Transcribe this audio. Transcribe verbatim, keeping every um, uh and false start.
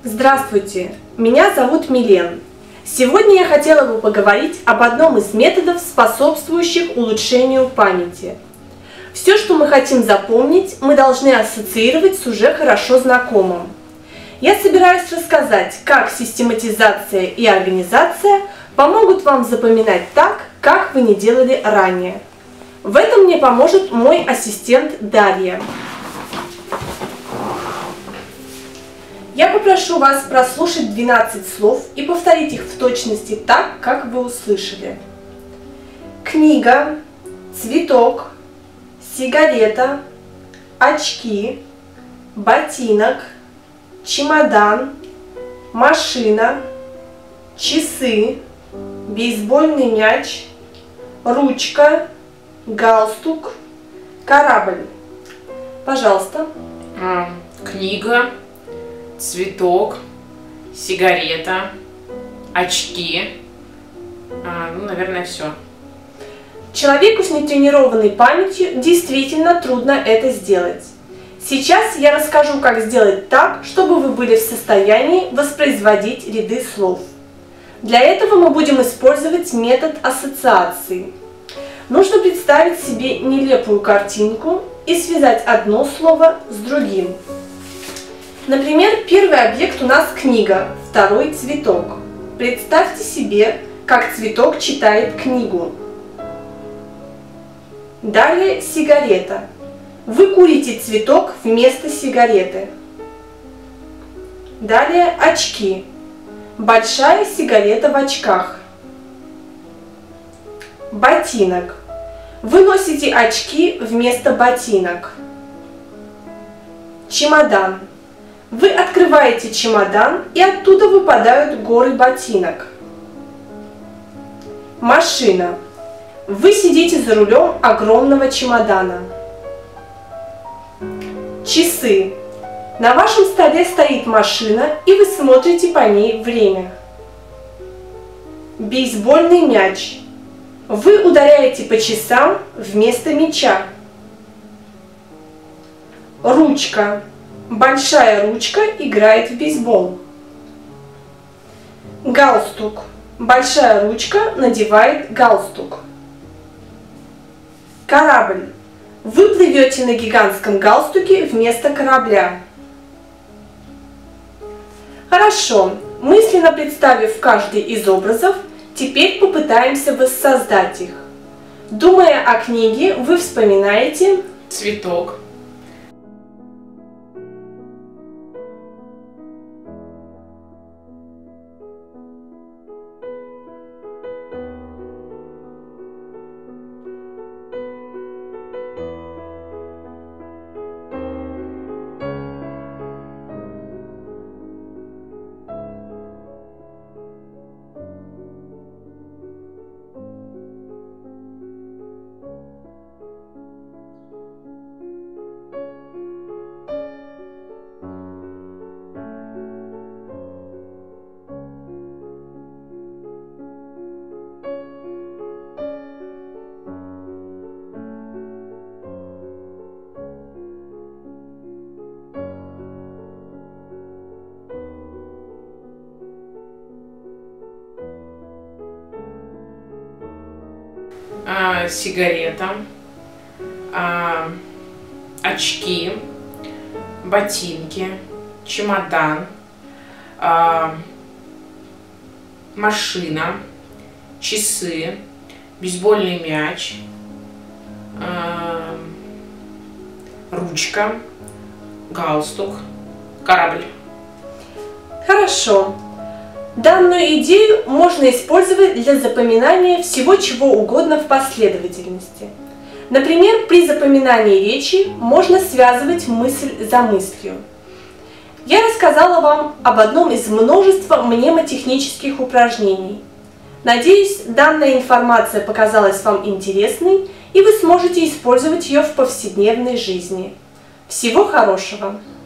Здравствуйте, меня зовут Милен. Сегодня я хотела бы поговорить об одном из методов, способствующих улучшению памяти. Все, что мы хотим запомнить, мы должны ассоциировать с уже хорошо знакомым. Я собираюсь рассказать, как систематизация и организация помогут вам запоминать так, как вы не делали ранее. В этом мне поможет мой ассистент Дарья. Я попрошу вас прослушать двенадцать слов и повторить их в точности так, как вы услышали. Книга, цветок, сигарета, очки, ботинок, чемодан, машина, часы, бейсбольный мяч, ручка, галстук, корабль. Пожалуйста. А, книга, цветок, сигарета, очки. А, ну, наверное, все. Человеку с нетренированной памятью действительно трудно это сделать. Сейчас я расскажу, как сделать так, чтобы вы были в состоянии воспроизводить ряды слов. Для этого мы будем использовать метод ассоциации. Нужно представить себе нелепую картинку и связать одно слово с другим. Например, первый объект у нас книга, второй цветок. Представьте себе, как цветок читает книгу. Далее сигарета. Вы курите цветок вместо сигареты. Далее очки. Большая сигарета в очках. Ботинок. Вы носите очки вместо ботинок. Чемодан. Вы открываете чемодан, и оттуда выпадают горы ботинок. Машина. Вы сидите за рулем огромного чемодана. Часы. На вашем столе стоит машина, и вы смотрите по ней время. Бейсбольный мяч. Вы ударяете по часам вместо мяча. Ручка. Большая ручка играет в бейсбол. Галстук. Большая ручка надевает галстук. Корабль. Вы плывете на гигантском галстуке вместо корабля. Хорошо. Мысленно представив каждый из образов, теперь попытаемся воссоздать их. Думая о книге, вы вспоминаете Цветок. А, сигарета, а, очки, ботинки, чемодан, а, машина, часы, бейсбольный мяч, а, ручка, галстук, корабль. Хорошо. Данную идею можно использовать для запоминания всего чего угодно в последовательности. Например, при запоминании речи можно связывать мысль за мыслью. Я рассказала вам об одном из множества мнемотехнических упражнений. Надеюсь, данная информация показалась вам интересной, и вы сможете использовать ее в повседневной жизни. Всего хорошего!